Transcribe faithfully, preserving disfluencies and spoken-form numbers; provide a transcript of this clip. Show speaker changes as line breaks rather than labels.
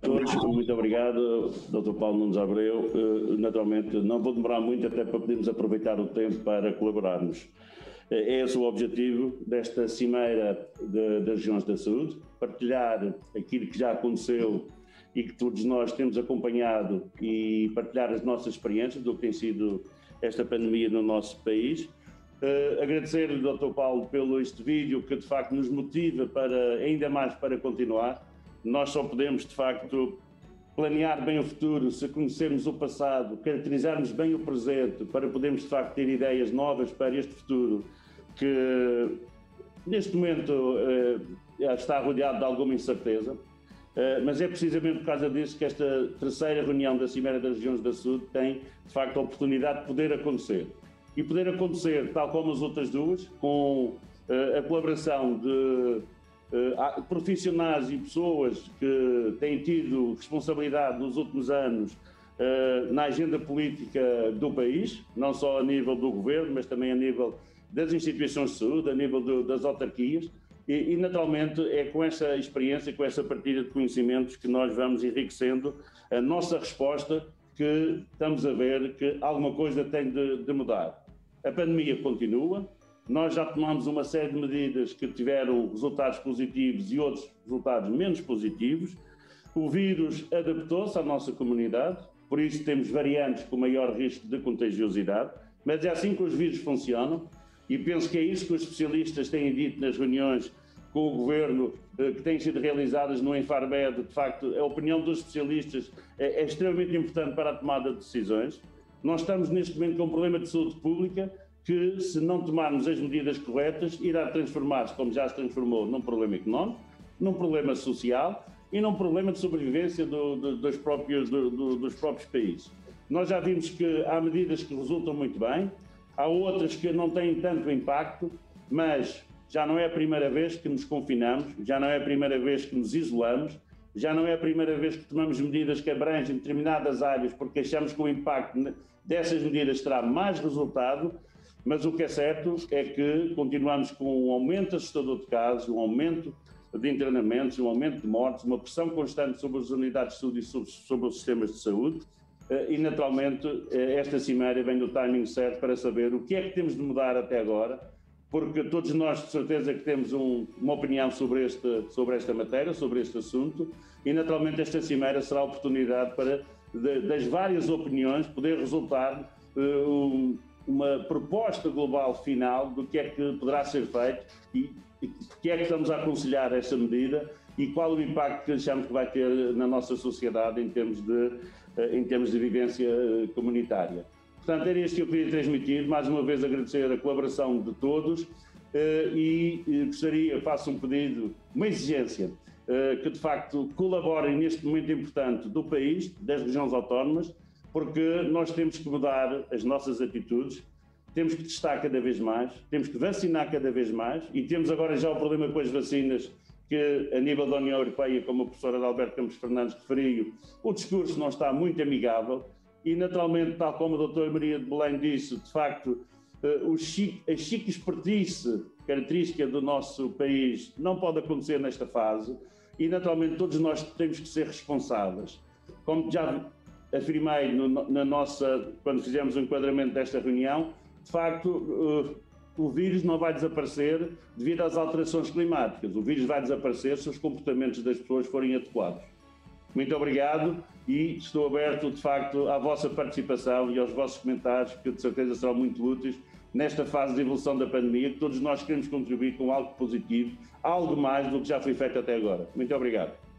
Todos, muito obrigado, doutor Paulo Nunes Abreu. Naturalmente, não vou demorar muito, até para podermos aproveitar o tempo para colaborarmos. É esse o objetivo desta Cimeira de, das Regiões da Saúde, partilhar aquilo que já aconteceu e que todos nós temos acompanhado e partilhar as nossas experiências do que tem sido esta pandemia no nosso país. Uh, agradecer-lhe, doutor Paulo, pelo este vídeo que de facto nos motiva para, ainda mais para continuar. Nós só podemos de facto planear bem o futuro se conhecermos o passado, caracterizarmos bem o presente para podermos de facto ter ideias novas para este futuro que neste momento uh, está rodeado de alguma incerteza. Uh, mas é precisamente por causa disso que esta terceira reunião da Cimeira das Regiões da Saúde tem, de facto, a oportunidade de poder acontecer. E poder acontecer, tal como as outras duas, com uh, a colaboração de uh, profissionais e pessoas que têm tido responsabilidade nos últimos anos uh, na agenda política do país, não só a nível do governo, mas também a nível das instituições de saúde, a nível do, das autarquias. E, e, naturalmente, é com essa experiência, com essa partilha de conhecimentos que nós vamos enriquecendo a nossa resposta, que estamos a ver que alguma coisa tem de, de mudar. A pandemia continua, nós já tomamos uma série de medidas que tiveram resultados positivos e outros resultados menos positivos. O vírus adaptou-se à nossa comunidade, por isso temos variantes com maior risco de contagiosidade, mas é assim que os vírus funcionam. E penso que é isso que os especialistas têm dito nas reuniões com o Governo que têm sido realizadas no Infarmed. De facto, a opinião dos especialistas é, é extremamente importante para a tomada de decisões. Nós estamos neste momento com um problema de saúde pública que, se não tomarmos as medidas corretas, irá transformar-se, como já se transformou, num problema económico, num problema social e num problema de sobrevivência do, do, dos, próprios, do, do, dos próprios países. Nós já vimos que há medidas que resultam muito bem, há outras que não têm tanto impacto, mas já não é a primeira vez que nos confinamos, já não é a primeira vez que nos isolamos, já não é a primeira vez que tomamos medidas que abrangem determinadas áreas porque achamos que o impacto dessas medidas terá mais resultado, mas o que é certo é que continuamos com um aumento assustador de casos, um aumento de internamentos, um aumento de mortes, uma pressão constante sobre as unidades de saúde e sobre, sobre os sistemas de saúde. E, naturalmente, esta cimeira vem no timing certo para saber o que é que temos de mudar até agora, porque todos nós, de certeza, que temos um, uma opinião sobre, este, sobre esta matéria, sobre este assunto, e, naturalmente, esta cimeira será a oportunidade para, de, das várias opiniões, poder resultar uh, um, uma proposta global final do que é que poderá ser feito e o que é que estamos a aconselhar essa medida e qual o impacto que achamos que vai ter na nossa sociedade em termos de em termos de vivência comunitária. Portanto, era isto que eu queria transmitir. Mais uma vez agradecer a colaboração de todos e gostaria, faço um pedido, uma exigência, que de facto colaborem neste momento importante do país, das regiões autónomas, porque nós temos que mudar as nossas atitudes, temos que testar cada vez mais, temos que vacinar cada vez mais e temos agora já o problema com as vacinas, que a nível da União Europeia, como a professora Adalberto Campos Fernandes referiu, o discurso não está muito amigável e, naturalmente, tal como a doutora Maria de Belém disse, de facto, o chique, a chique espertice característica do nosso país não pode acontecer nesta fase e, naturalmente, todos nós temos que ser responsáveis. Como já afirmei no, na nossa, quando fizemos o enquadramento desta reunião, de facto, o vírus não vai desaparecer devido às alterações climáticas. O vírus vai desaparecer se os comportamentos das pessoas forem adequados. Muito obrigado e estou aberto, de facto, à vossa participação e aos vossos comentários, que de certeza serão muito úteis nesta fase de evolução da pandemia, que todos nós queremos contribuir com algo positivo, algo mais do que já foi feito até agora. Muito obrigado.